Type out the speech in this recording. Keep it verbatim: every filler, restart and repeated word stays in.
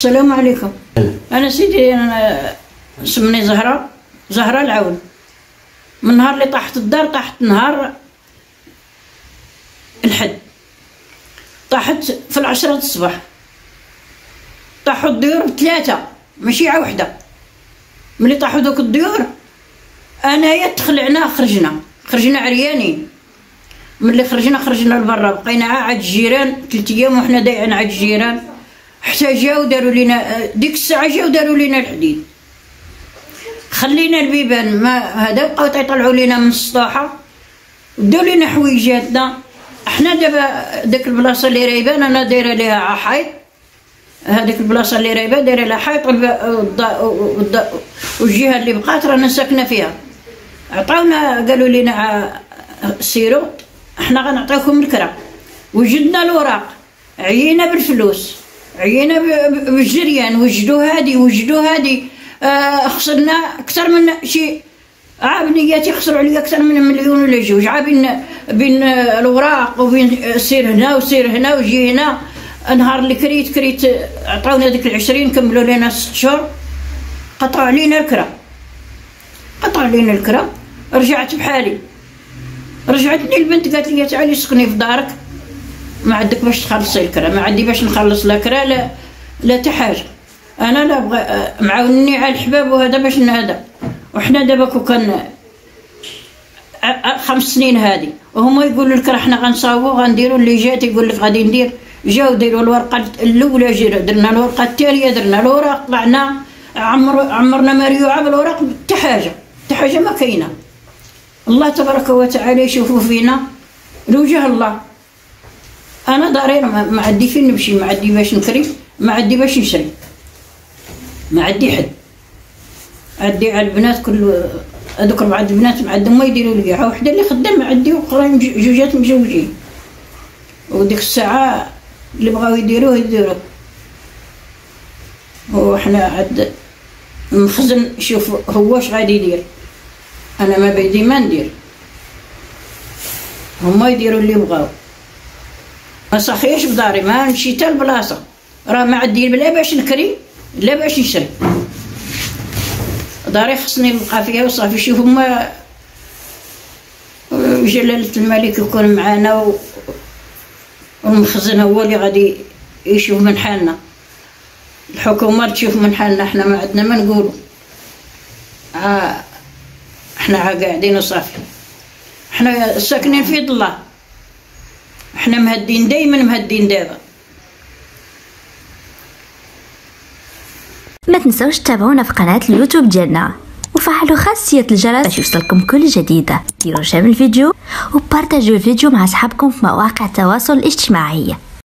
السلام عليكم. انا سيدي انا سمني زهره زهره العون. من نهار اللي طاحت الدار طاحت نهار الحد، طاحت في العشرة الصباح. طاحوا الديور بثلاثه ماشي عا وحده. ملي طاحوا دوك الديور انايا تخلعنا خرجنا خرجنا عريانين. ملي خرجنا خرجنا لبرا بقينا عاد الجيران ثلاث ايام وحنا دايعين عاد الجيران، حتى جاو داروا لينا ديك الساعه جاو داروا لينا الحديد. خلينا البيبان ما هذا بقاو تيطلعوا لينا من السطوحه وداو لينا حويجاتنا. احنا دابا داك البلاصه اللي رايبان انا دايره ليها حيط، هذيك البلاصه اللي رايبه دايره لها حيط والجهه اللي بقات رانا ساكنه فيها. عطاونا قالوا لينا سيروا احنا غنعطيوكم الكرا. وجدنا الوراق، عيينا بالفلوس، عيينا بالجريان، وجدوا هادي وجدوا هادي. آه خسرنا اكثر من شي عابنياتي خسروا عليا اكثر من مليون ولا جوج، عابين بين الوراق وبين سير هنا وسير هنا وجي هنا. نهار اللي كريت كريت عطاونا ديك العشرين كملوا لنا ست شهور، قطعوا علينا الكرا قطعوا علينا الكرا. رجعت بحالي، رجعتني البنت قالت لي تعالي سكني في دارك، ما عندك باش تخلصي الكرا، ما عندي باش نخلص لا كرا لا لا حتى حاجه. انا لا بغى معاونني على الحباب وهذا باش نهدا. وحنا دابا كون كان خمس سنين هادي وهما يقولوا لك راحنا غنصاوبوا غنديروا اللي جات يقول لك غادي ندير. جاو ديروا الورقه الاولى، جينا درنا الورقه الثانيه، درنا الوراق، طلعنا عمر عمرنا مريوعه بالوراق، حتى حاجه حتى حاجه ما كاينه. الله تبارك وتعالى يشوفوا فينا لوجه الله. انا داري ما عندي فين نمشي، ما عندي باش نكري، ما عندي باش نشري، ما عندي حد. عندي على البنات كل هذوك ربعه البنات ما عندهم ما يديروا لي، ها وحده اللي خدامه عندي واخرين جوجات مزوجين. وديك الساعه اللي بغاو يديروه يديروه. وحنا عاد المخزن شوف هو واش غادي يدير، انا ما بيدي ما ندير، هما يديروا اللي بغاو. ما صاحيش بداري، ما نمشي حتى البلاصه، راه ما عندي لا باش نكري لا باش نشري. داري خصني نبقى فيها وصافي. شوف هما جلالة الملك يكون معانا والمخزن هو اللي غادي يشوف من حالنا، الحكومه تشوف من حالنا. احنا ما عندنا ما نقولوا، آه احنا قاعدين وصافي. احنا ساكنين في الله، احنا مهدين دايما مهدين دابا. ما تنسوش تتابعونا في قناة اليوتيوب ديالنا وفعلوا خاصية الجرس باش يوصلكم كل جديدة. ديروا شير الفيديو وبارتاجوا الفيديو مع اصحابكم في مواقع التواصل الاجتماعي.